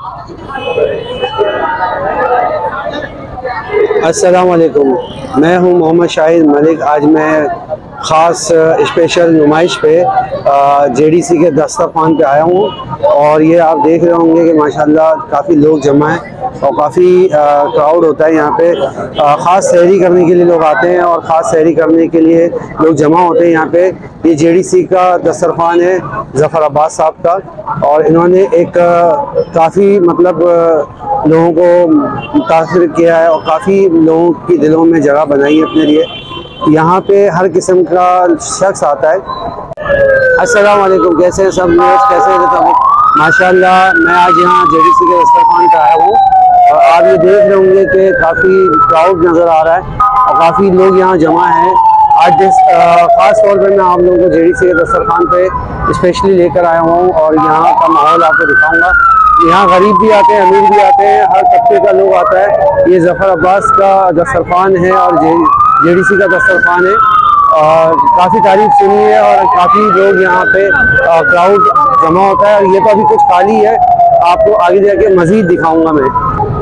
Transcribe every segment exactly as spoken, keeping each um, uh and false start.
अस्सलाम वालेकुम, मैं हूं मोहम्मद शाहिद मलिक। आज मैं ख़ास स्पेशल नुमाइश पे जेडीसी के दस्तरखान पे आया हूं और ये आप देख रहे होंगे कि माशाल्लाह काफ़ी लोग जमा हैं और काफ़ी क्राउड होता है यहाँ पे। ख़ास सहरी करने के लिए लोग आते हैं और ख़ास सहरी करने के लिए लोग जमा होते हैं यहाँ पे। ये जेडीसी का दस्तरखान है ज़फ़र अब्बास साहब का, और इन्होंने एक काफ़ी मतलब लोगों को मुतासिर किया है और काफ़ी लोगों की दिलों में जगह बनाई है अपने लिए। यहाँ पे हर किस्म का शख्स आता है। अस्सलाम वालेकुम, कैसे हैं सब लोग, कैसे हैं सब? माशाल्लाह मैं आज यहाँ जेडीसी के दस्तरखान पे आया हूँ और आप ये देख रहे होंगे कि काफ़ी क्राउड नज़र आ रहा है और काफ़ी लोग यहाँ जमा हैं। आज जिस ख़ास तौर पे मैं आप लोगों को जेडीसी के दस्तरखान पे स्पेशली लेकर आया हूँ और यहाँ का माहौल आपको दिखाऊँगा। यहाँ गरीब भी आते हैं, अमीर भी आते हैं, हर तबके का लोग आता है। ये ज़फ़र अब्बास का दस्तरखान है और जे जेडीसी का दस्तरखान है और काफ़ी तारीफ सुनी है और काफ़ी लोग यहाँ पे क्राउड जमा होता है। ये तो अभी कुछ खाली है, आपको आगे जाके मज़ीद दिखाऊंगा मैं।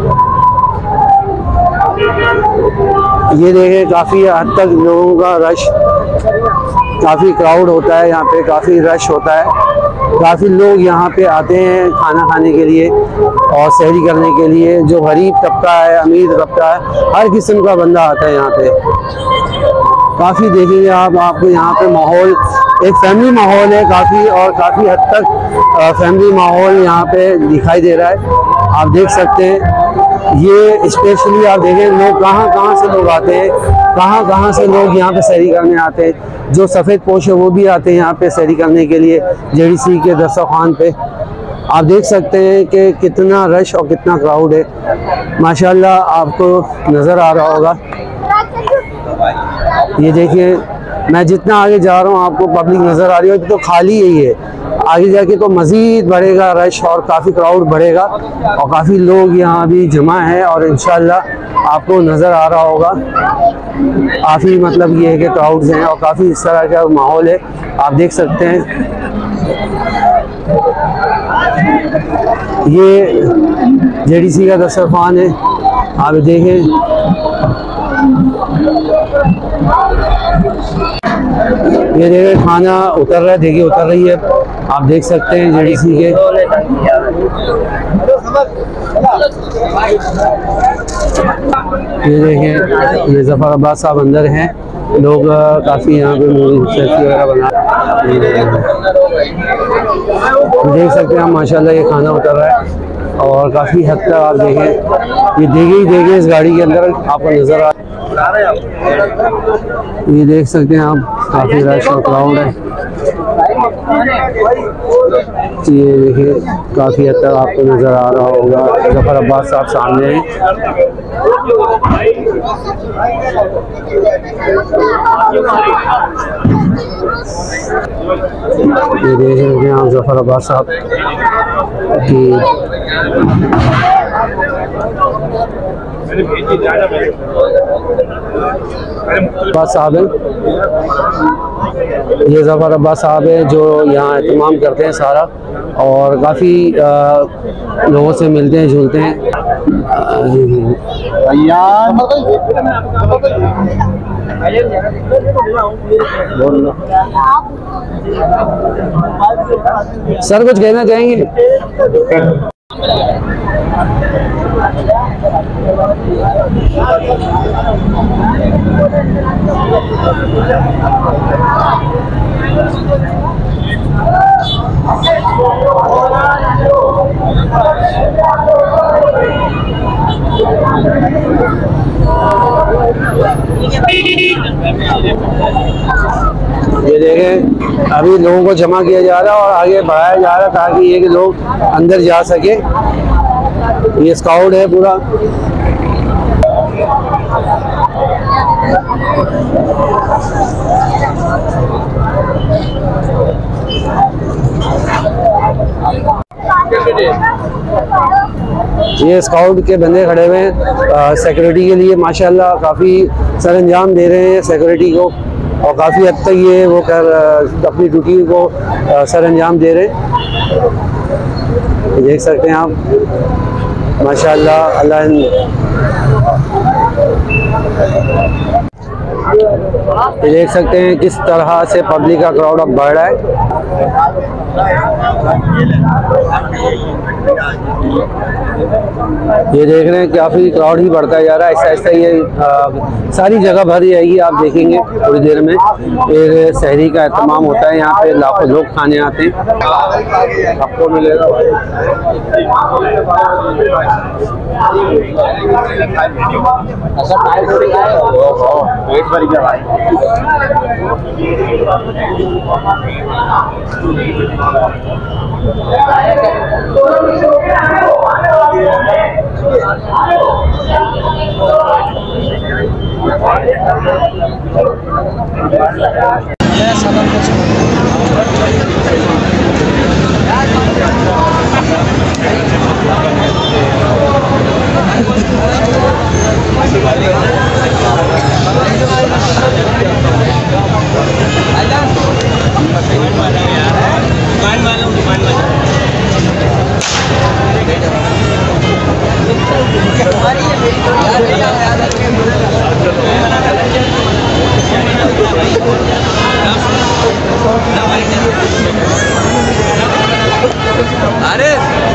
ये देखें काफ़ी हद तक लोगों का रश, काफ़ी क्राउड होता है यहाँ पे, काफ़ी रश होता है। काफ़ी लोग यहाँ पे आते हैं खाना खाने के लिए और सहरी करने के लिए। जो गरीब तबका है, अमीर तबका है, हर किस्म का बंदा आता है यहाँ पे। काफ़ी देखेंगे आप, आपको यहाँ पे माहौल एक फैमिली माहौल है काफ़ी, और काफ़ी हद तक फैमिली माहौल यहाँ पे दिखाई दे रहा है। आप देख सकते हैं ये स्पेशली आप देखें लोग कहाँ कहाँ से लोग आते हैं, कहाँ कहाँ से लोग यहाँ पे सहरी करने आते हैं। जो सफ़ेद पोश है वो भी आते हैं यहाँ पे सहरी करने के लिए जेडीसी के दस्तरखान पे। आप देख सकते हैं कि कितना रश और कितना क्राउड है। माशाल्लाह आपको नज़र आ रहा होगा। ये देखिए मैं जितना आगे जा रहा हूँ आपको पब्लिक नज़र आ रही है, तो खाली है ये। आगे जाके तो मज़ीद बढ़ेगा रश और काफ़ी क्राउड बढ़ेगा और काफ़ी लोग यहाँ भी जमा है और इंशाल्लाह आपको नज़र आ रहा होगा। काफ़ी मतलब ये है कि क्राउड्स हैं और काफ़ी इस तरह का माहौल है, आप देख सकते हैं। ये जेडीसी का दस्तरखान है, आप देखें। ये देखें खाना उतर रहा है, देखिए उतर रही है, आप देख सकते हैं जेडीसी के। ये देखें ये ज़फ़र अब्बास साहब अंदर हैं, लोग काफ़ी यहाँ पे सेल्फी वगैरह बना देख सकते हैं आप। माशाल्लाह ये खाना उतर रहा है और काफ़ी हद तक आप देखें, ये देखे ही देखे इस गाड़ी के अंदर आपको नज़र आ, ये देख सकते हैं आप काफ़ी रश और क्राउड है। ये देखिए काफ़ी हद तक आपको नज़र आ रहा होगा ज़फ़र अब्बास साहब सामने हैं। ये देख रहे हैं आप ज़फ़र अब्बास साहब की अब्बास साहब है, ये ज़फ़र अब्बास साहब है जो यहाँ एहतमाम करते हैं सारा और काफ़ी लोगों से मिलते हैं जुलते हैं। सर कुछ कहना चाहेंगे? ये देखें अभी लोगों को जमा किया जा रहा है और आगे बढ़ाया जा रहा है ताकि ये कि लोग अंदर जा सके। ये स्काउट है पूरा। ये स्काउट के बंदे खड़े हुए हैं सिक्योरिटी के लिए, माशाल्लाह काफ़ी सरंजाम दे रहे हैं सिक्योरिटी को और काफ़ी हद तक ये वो कर अपनी ड्यूटी को सरंजाम दे रहे हैं। देख सकते हैं आप, माशाल्लाह अल्लाह। ये देख सकते हैं किस तरह से पब्लिक का क्राउड अब बढ़ रहा है। ये देख रहे हैं काफ़ी क्राउड ही बढ़ता जा रहा है, ऐसा ऐसा ये आ, सारी जगह भरी जाएगी। आप देखेंगे थोड़ी देर में एक शहरी का एहतमाम होता है, यहाँ पे लाखों लोग खाने आते हैं। आपको मिलेगा अरे